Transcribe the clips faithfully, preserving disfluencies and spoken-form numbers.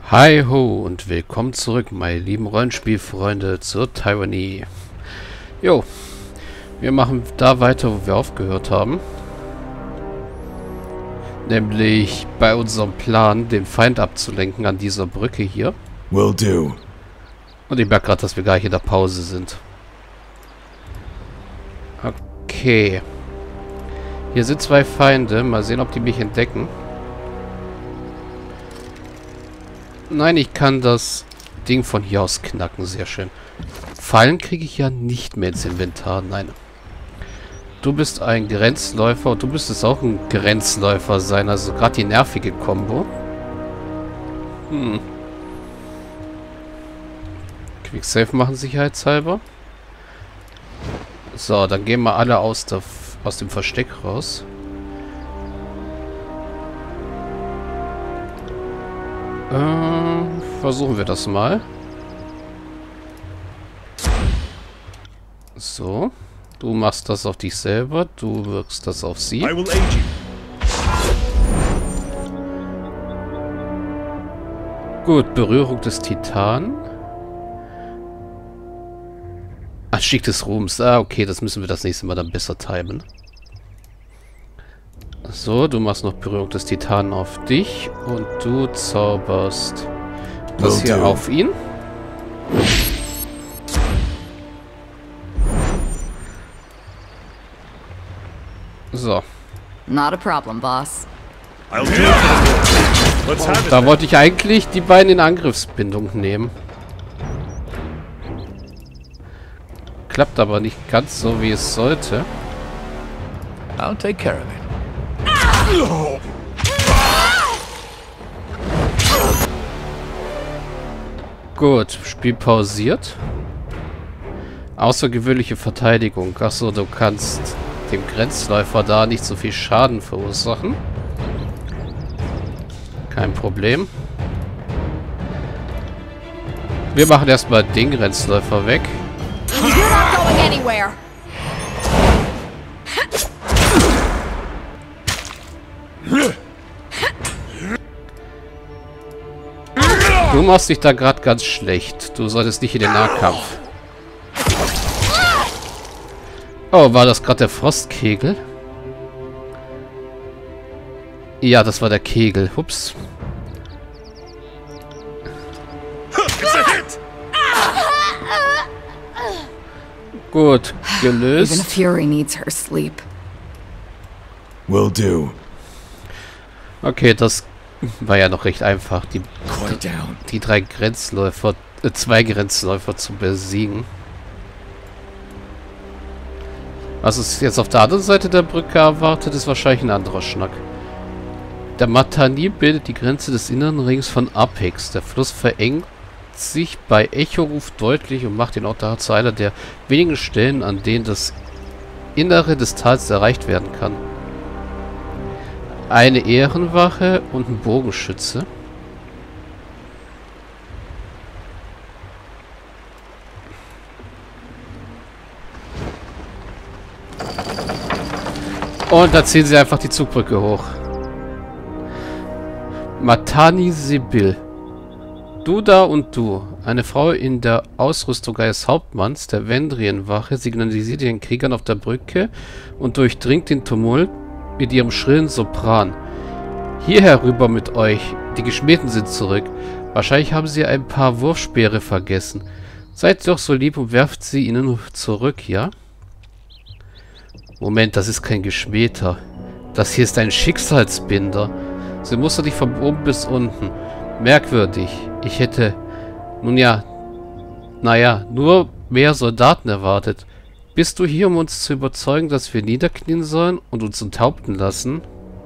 Hi ho und willkommen zurück, meine lieben Rollenspielfreunde, zur Tyranny. Jo, wir machen da weiter, wo wir aufgehört haben. Nämlich bei unserem Plan, den Feind abzulenken an dieser Brücke hier. Will do. Und ich merke gerade, dass wir gleich in der Pause sind. Okay. Hier sind zwei Feinde. Mal sehen, ob die mich entdecken. Nein, ich kann das Ding von hier aus knacken. Sehr schön. Fallen kriege ich ja nicht mehr ins Inventar. Nein. Du bist ein Grenzläufer und du müsstest auch ein Grenzläufer sein. Also gerade die nervige Kombo. Hm. Quicksave machen sicherheitshalber. So, dann gehen wir alle aus, der, aus dem Versteck raus. Äh, versuchen wir das mal. So. Du machst das auf dich selber. Du wirkst das auf sie. I will aid you. Gut, Berührung des Titan. Anstieg des Ruhms. Ah, okay, das müssen wir das nächste Mal dann besser timen. So, du machst noch Berührung des Titanen auf dich und du zauberst das hier auf ihn. So. Not a problem, boss. I'll do it. Let's have it. Da wollte ich eigentlich die beiden in Angriffsbindung nehmen. Klappt aber nicht ganz so, wie es sollte. I'll take care of it. Gut, Spiel pausiert. Außergewöhnliche Verteidigung. Achso, du kannst dem Grenzläufer da nicht so viel Schaden verursachen. Kein Problem. Wir machen erstmal den Grenzläufer weg. You're not going anywhere. Du machst dich da gerade ganz schlecht. Du solltest nicht in den Nahkampf. Oh, war das gerade der Frostkegel? Ja, das war der Kegel. Ups. Gut, gelöst. Even Fury needs her sleep. Will do. Okay, das war ja noch recht einfach, die, Quiet down. die drei Grenzläufer, äh, zwei Grenzläufer zu besiegen. Was uns jetzt auf der anderen Seite der Brücke erwartet, ist wahrscheinlich ein anderer Schnack. Der Matani bildet die Grenze des inneren Rings von Apex. Der Fluss verengt sich bei Echoruf deutlich und macht ihn auch da zu einer der wenigen Stellen, an denen das Innere des Tals erreicht werden kann. Eine Ehrenwache und ein Bogenschütze. Und da ziehen sie einfach die Zugbrücke hoch. Matani Sibyl. Du da und du. Eine Frau in der Ausrüstung eines Hauptmanns der Vendrienwache signalisiert den Kriegern auf der Brücke und durchdringt den Tumult mit ihrem schrillen Sopran. Hier herüber mit euch. Die Geschmähten sind zurück. Wahrscheinlich haben sie ein paar Wurfspeere vergessen. Seid doch so lieb und werft sie ihnen zurück, ja? Moment, das ist kein Geschmähter. Das hier ist ein Schicksalsbinder. Sie muster dich von oben bis unten. Merkwürdig. Ich hätte... Nun ja... Naja, nur mehr Soldaten erwartet. Bist du hier, um uns zu überzeugen, dass wir niederknien sollen und uns enthaupten lassen?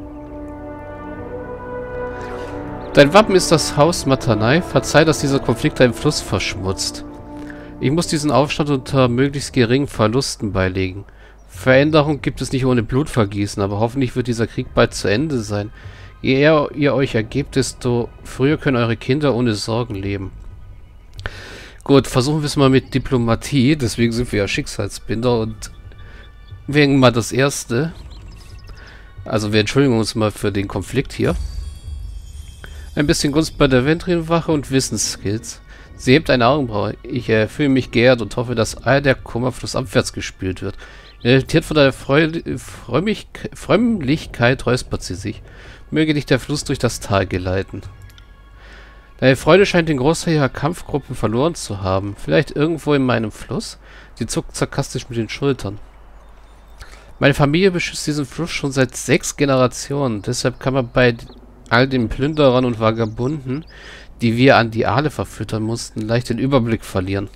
Dein Wappen ist das Haus Matanai. Verzeih, dass dieser Konflikt deinen Fluss verschmutzt. Ich muss diesen Aufstand unter möglichst geringen Verlusten beilegen. Veränderung gibt es nicht ohne Blutvergießen, aber hoffentlich wird dieser Krieg bald zu Ende sein. Je eher ihr euch ergebt, desto früher können eure Kinder ohne Sorgen leben. Gut, versuchen wir es mal mit Diplomatie. Deswegen sind wir ja Schicksalsbinder und wegen mal das Erste. Also wir entschuldigen uns mal für den Konflikt hier. Ein bisschen Gunst bei der Ventrin-Wache und Wissensskills. Sie hebt eine Augenbraue. Ich äh, fühle mich geehrt und hoffe, dass all der Kummer flussabwärts gespült wird. Irritiert von der Freu Frömmig Frömmlichkeit räuspert sie sich. Möge dich der Fluss durch das Tal geleiten. Deine Freude scheint den Großteil ihrer Kampfgruppen verloren zu haben. Vielleicht irgendwo in meinem Fluss? Sie zuckt sarkastisch mit den Schultern. Meine Familie beschützt diesen Fluss schon seit sechs Generationen. Deshalb kann man bei all den Plünderern und Vagabunden, die wir an die Aale verfüttern mussten, leicht den Überblick verlieren.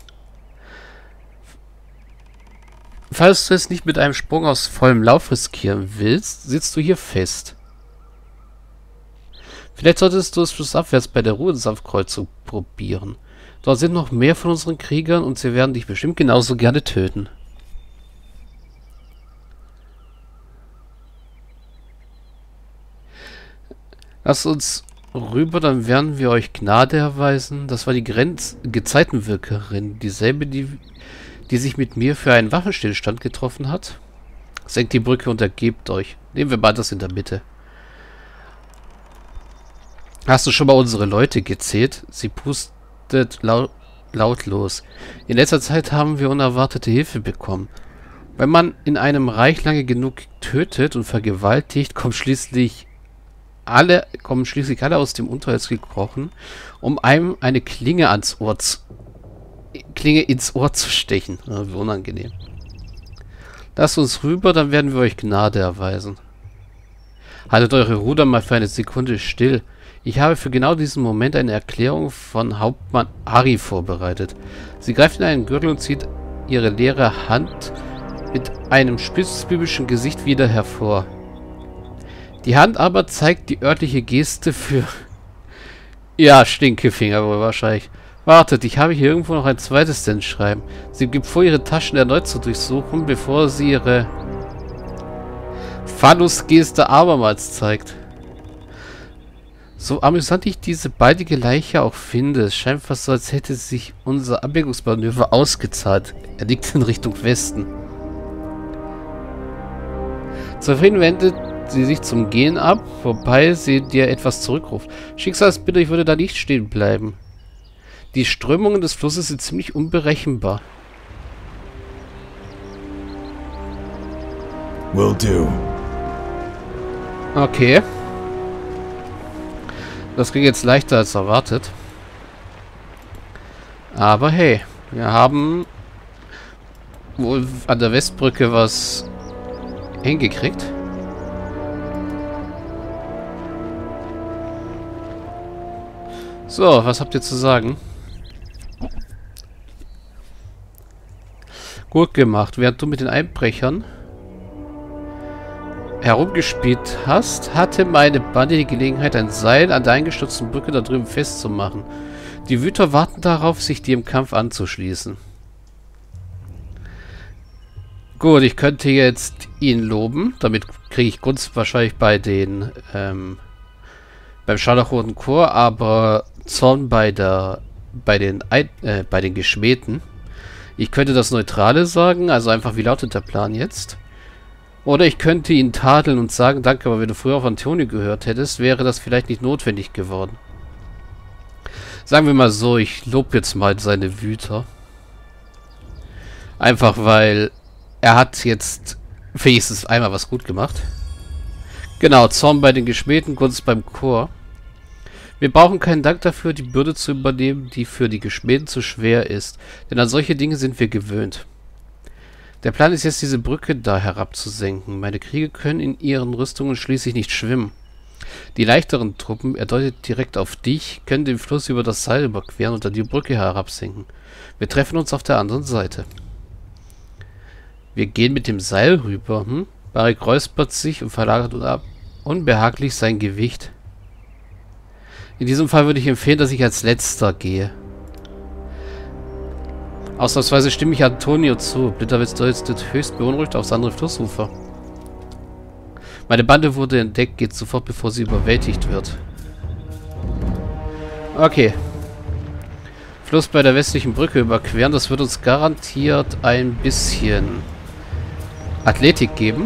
Falls du es nicht mit einem Sprung aus vollem Lauf riskieren willst, sitzt du hier fest. Vielleicht solltest du es flussabwärts bei der Ruhensaft-Kreuzung probieren. Dort sind noch mehr von unseren Kriegern und sie werden dich bestimmt genauso gerne töten. Lass uns rüber, dann werden wir euch Gnade erweisen. Das war die Grenz Gezeitenwirkerin, dieselbe, die, die sich mit mir für einen Waffenstillstand getroffen hat. Senkt die Brücke und ergebt euch. Nehmen wir beides in der Mitte. Hast du schon mal unsere Leute gezählt? Sie pustet laut, laut los. In letzter Zeit haben wir unerwartete Hilfe bekommen. Wenn man in einem Reich lange genug tötet und vergewaltigt, kommt schließlich alle, kommen schließlich alle aus dem Unterholz gekrochen, um einem eine Klinge ans Ohr zu, Klinge ins Ohr zu stechen. Ja, wie unangenehm. Lasst uns rüber, dann werden wir euch Gnade erweisen. Haltet eure Ruder mal für eine Sekunde still. Ich habe für genau diesen Moment eine Erklärung von Hauptmann Ari vorbereitet. Sie greift in einen Gürtel und zieht ihre leere Hand mit einem spitzbübischen Gesicht wieder hervor. Die Hand aber zeigt die örtliche Geste für... Ja, Stinkefinger wohl wahrscheinlich. Wartet, ich habe hier irgendwo noch ein zweites Sendschreiben. Sie gibt vor, ihre Taschen erneut zu durchsuchen, bevor sie ihre Phallus-Geste abermals zeigt. So amüsant ich diese baldige Leiche auch finde, es scheint fast so, als hätte sich unser Ablenkungsmanöver ausgezahlt. Er liegt in Richtung Westen. Zufrieden wendet sie sich zum Gehen ab, wobei sie dir etwas zurückruft. Schicksalsbitter, ich würde da nicht stehen bleiben. Die Strömungen des Flusses sind ziemlich unberechenbar. Will do. Okay. Das ging jetzt leichter als erwartet. Aber hey, wir haben wohl an der Westbrücke was hingekriegt. So, was habt ihr zu sagen? Gut gemacht. Während du mit den Einbrechern herumgespielt hast, hatte meine Bande die Gelegenheit, ein Seil an der eingestürzten Brücke da drüben festzumachen. Die Wüter warten darauf, sich dir im Kampf anzuschließen. Gut, ich könnte jetzt ihn loben. Damit kriege ich Gunst wahrscheinlich bei den ähm, beim Scharlachroten Chor, aber Zorn bei der bei den Ein äh, bei den Geschmähten. Ich könnte das Neutrale sagen, also einfach, wie lautet der Plan jetzt? Oder ich könnte ihn tadeln und sagen, danke, aber wenn du früher auf Antonio gehört hättest, wäre das vielleicht nicht notwendig geworden. Sagen wir mal so, ich lobe jetzt mal seine Wüter. Einfach, weil er hat jetzt wenigstens einmal was gut gemacht. Genau, Zorn bei den Geschmähten, Gunst beim Chor. Wir brauchen keinen Dank dafür, die Bürde zu übernehmen, die für die Geschmähten zu schwer ist. Denn an solche Dinge sind wir gewöhnt. Der Plan ist jetzt, diese Brücke da herabzusenken. Meine Krieger können in ihren Rüstungen schließlich nicht schwimmen. Die leichteren Truppen, er deutet direkt auf dich, können den Fluss über das Seil überqueren und dann die Brücke herabsenken. Wir treffen uns auf der anderen Seite. Wir gehen mit dem Seil rüber, hm? Barik räuspert sich und verlagert ab unbehaglich sein Gewicht. In diesem Fall würde ich empfehlen, dass ich als Letzter gehe. Ausnahmsweise stimme ich Antonio zu. Blitterwitz deutet höchst beunruhigt aufs andere Flussufer. Meine Bande wurde entdeckt, geht sofort, bevor sie überwältigt wird. Okay. Fluss bei der westlichen Brücke überqueren, das wird uns garantiert ein bisschen Athletik geben.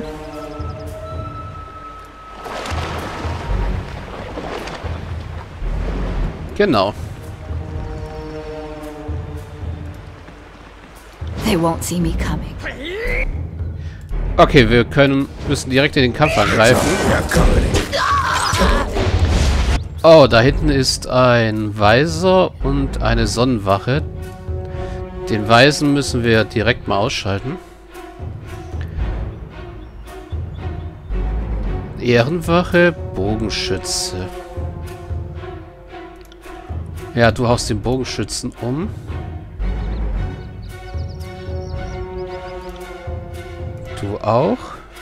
Genau. They won't see me coming. Okay, wir können müssen direkt in den Kampf angreifen. Oh, da hinten ist ein Weiser und eine Sonnenwache. Den Weisen müssen wir direkt mal ausschalten. Ehrenwache, Bogenschütze. Ja, du haust den Bogenschützen um. Du auch.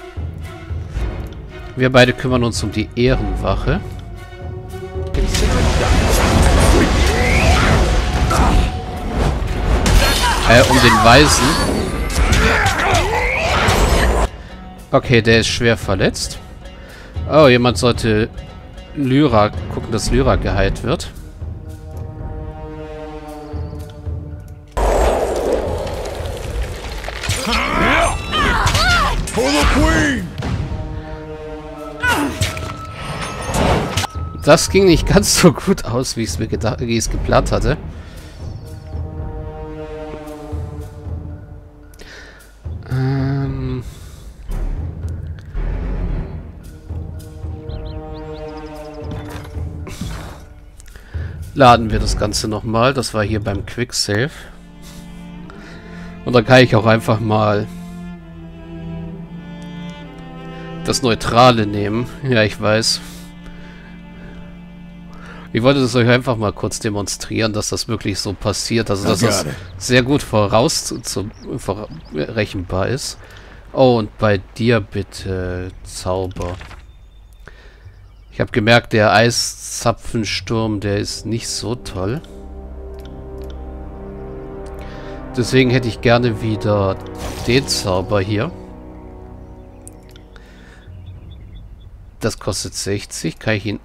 Wir beide kümmern uns um die Ehrenwache. Äh, um den Weisen. Okay, der ist schwer verletzt. Oh, jemand sollte Lyra gucken, dass Lyra geheilt wird. Das ging nicht ganz so gut aus, wie ich es mir gedacht, wie ich es geplant hatte. Ähm Laden wir das Ganze nochmal. Das war hier beim Quick Save. Und dann kann ich auch einfach mal das Neutrale nehmen. Ja, ich weiß. Ich wollte es euch einfach mal kurz demonstrieren, dass das wirklich so passiert. Also, dass das sehr gut voraus zu, zu, vorrechenbar ist. Oh, und bei dir bitte Zauber. Ich habe gemerkt, der Eiszapfensturm, der ist nicht so toll. Deswegen hätte ich gerne wieder den Zauber hier. Das kostet sechzig. Kann ich ihn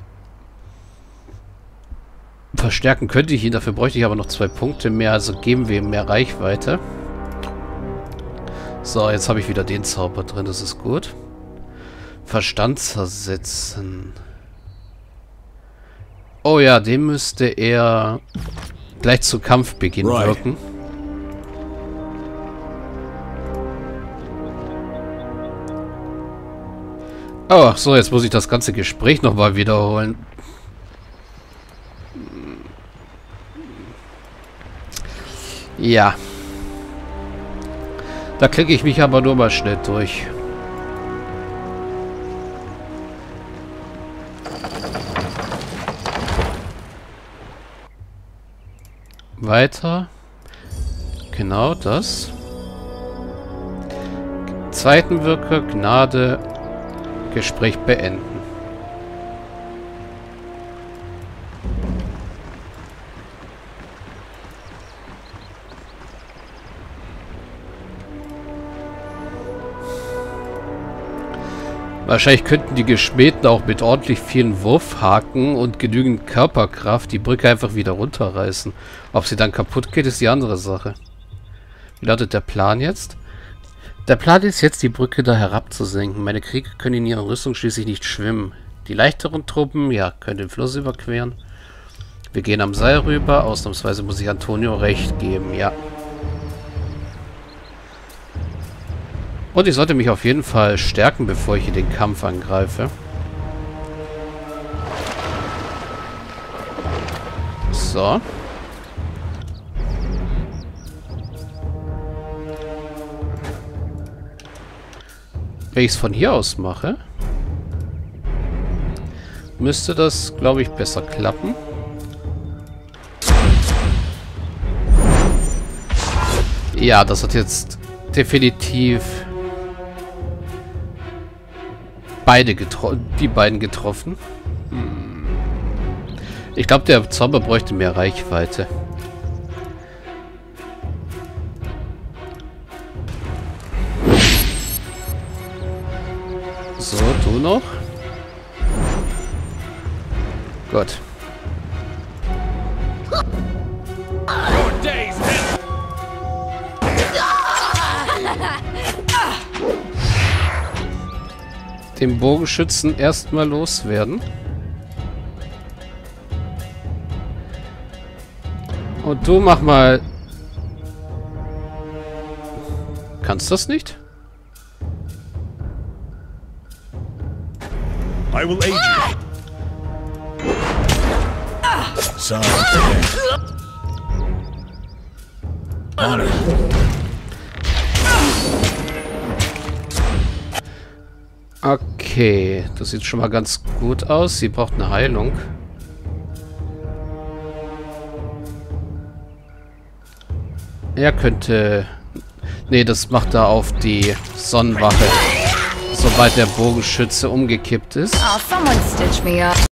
verstärken? Könnte ich ihn. Dafür bräuchte ich aber noch zwei Punkte mehr. Also geben wir ihm mehr Reichweite. So, jetzt habe ich wieder den Zauber drin. Das ist gut. Verstand zersetzen. Oh ja, dem müsste er gleich zu Kampfbeginn wirken. Oh, so, jetzt muss ich das ganze Gespräch nochmal wiederholen. Ja. Da klicke ich mich aber nur mal schnell durch. Weiter. Genau das. Zweiten Wirker, Gnade, Gespräch beenden. Wahrscheinlich könnten die Geschmähten auch mit ordentlich vielen Wurfhaken und genügend Körperkraft die Brücke einfach wieder runterreißen. Ob sie dann kaputt geht, ist die andere Sache. Wie lautet der Plan jetzt? Der Plan ist jetzt, die Brücke da herabzusenken. Meine Krieger können in ihrer Rüstung schließlich nicht schwimmen. Die leichteren Truppen, ja, können den Fluss überqueren. Wir gehen am Seil rüber. Ausnahmsweise muss ich Antonio recht geben, ja. Und ich sollte mich auf jeden Fall stärken, bevor ich in den Kampf angreife. So. Wenn ich es von hier aus mache, müsste das, glaube ich, besser klappen. Ja, das hat jetzt definitiv beide getroffen, die beiden getroffen. Hm. Ich glaube, der Zauber bräuchte mehr Reichweite. So, du noch. Gut. Den Bogenschützen erstmal loswerden. Und du mach mal... Kannst du das nicht? I will aid you. Sorry. On it. Okay, das sieht schon mal ganz gut aus. Sie braucht eine Heilung. Er könnte... Nee, das macht er auf die Sonnenwache. Sobald der Bogenschütze umgekippt ist. Oh, someone stitch me up.